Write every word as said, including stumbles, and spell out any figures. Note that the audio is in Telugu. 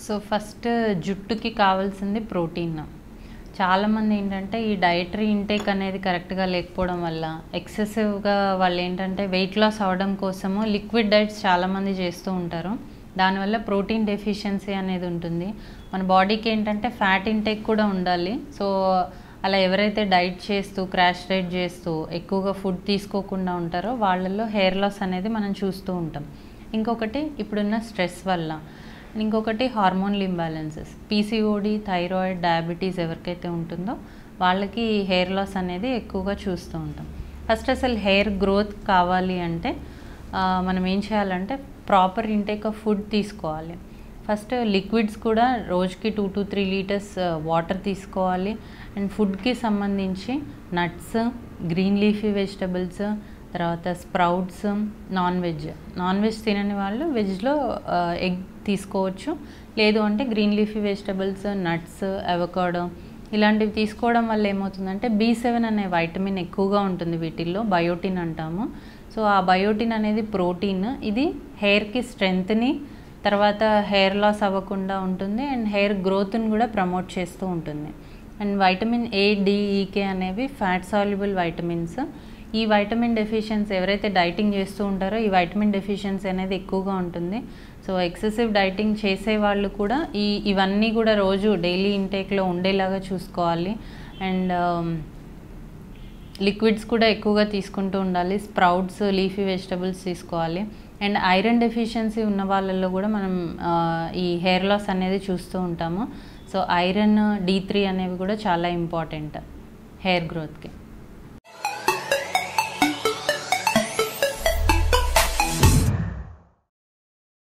సో ఫస్ట్ జుట్టుకి కావాల్సింది ప్రోటీన్. చాలామంది ఏంటంటే ఈ డైటరీ ఇంటేక్ అనేది కరెక్ట్గా లేకపోవడం వల్ల ఎక్సెసివ్గా వాళ్ళు ఏంటంటే వెయిట్ లాస్ అవ్వడం కోసము లిక్విడ్ డైట్స్ చాలామంది చేస్తూ ఉంటారు. దానివల్ల ప్రోటీన్ డెఫిషియన్సీ అనేది ఉంటుంది. మన బాడీకి ఏంటంటే ఫ్యాట్ ఇంటేక్ కూడా ఉండాలి. సో అలా ఎవరైతే డైట్ చేస్తూ క్రాష్ డైట్ చేస్తూ ఎక్కువగా ఫుడ్ తీసుకోకుండా ఉంటారో వాళ్ళల్లో హెయిర్ లాస్ అనేది మనం చూస్తూ ఉంటాం. ఇంకొకటి ఇప్పుడున్న స్ట్రెస్ వల్ల, ఇంకొకటి hormonal imbalances, PCOD, thyroid, diabetes ఎవరికైతే ఉంటుందో వాళ్ళకి హెయిర్ లాస్ అనేది ఎక్కువగా చూస్తూ ఉంటాం. ఫస్ట్ అసలు హెయిర్ గ్రోత్ కావాలి అంటే మనం ఏం చేయాలంటే ప్రాపర్ ఇంటేక్ ఆఫ్ ఫుడ్ తీసుకోవాలి. ఫస్ట్ లిక్విడ్స్ కూడా రోజుకి two to three litres water తీసుకోవాలి. అండ్ ఫుడ్కి సంబంధించి నట్స్, గ్రీన్ లీఫీ వెజిటబుల్స్, తర్వాత sprouts, non veg non veg తినని వాళ్ళు వెజ్లో ఎగ్ తీసుకోవచ్చు. లేదు అంటే green leafy vegetables, nuts, avocado ఇలాంటివి తీసుకోవడం వల్ల ఏమవుతుందంటే బీ సెవెన్ అనే వైటమిన్ ఎక్కువగా ఉంటుంది వీటిల్లో, బయోటిన్ అంటాము. సో ఆ బయోటిన్ అనేది ప్రోటీన్. ఇది హెయిర్కి స్ట్రెంగ్త్ని, తర్వాత హెయిర్ లాస్ అవ్వకుండా ఉంటుంది అండ్ హెయిర్ గ్రోత్ని కూడా ప్రమోట్ చేస్తూ ఉంటుంది. And vitamin A, D, E K అనేవి ఫ్యాట్ సాల్యుబుల్ వైటమిన్స్. ఈ వైటమిన్ డెఫిషియన్సీ ఎవరైతే డైటింగ్ చేస్తూ ఉంటారో ఈ వైటమిన్ డెఫిషియన్సీ అనేది ఎక్కువగా ఉంటుంది. సో ఎక్సెసివ్ డైటింగ్ చేసే వాళ్ళు కూడా ఈ ఇవన్నీ కూడా రోజు డైలీ ఇంటేక్లో ఉండేలాగా చూసుకోవాలి. అండ్ లిక్విడ్స్ కూడా ఎక్కువగా తీసుకుంటూ ఉండాలి. స్ప్రౌట్స్, లీఫీ వెజిటబుల్స్ తీసుకోవాలి. అండ్ ఐరన్ డెఫిషియన్సీ ఉన్న వాళ్ళల్లో కూడా మనం ఈ హెయిర్ లాస్ అనేది చూస్తూ ఉంటాము. సో ఐరన్, డి త్రీ అనేవి కూడా చాలా ఇంపార్టెంట్ హెయిర్ గ్రోత్కి.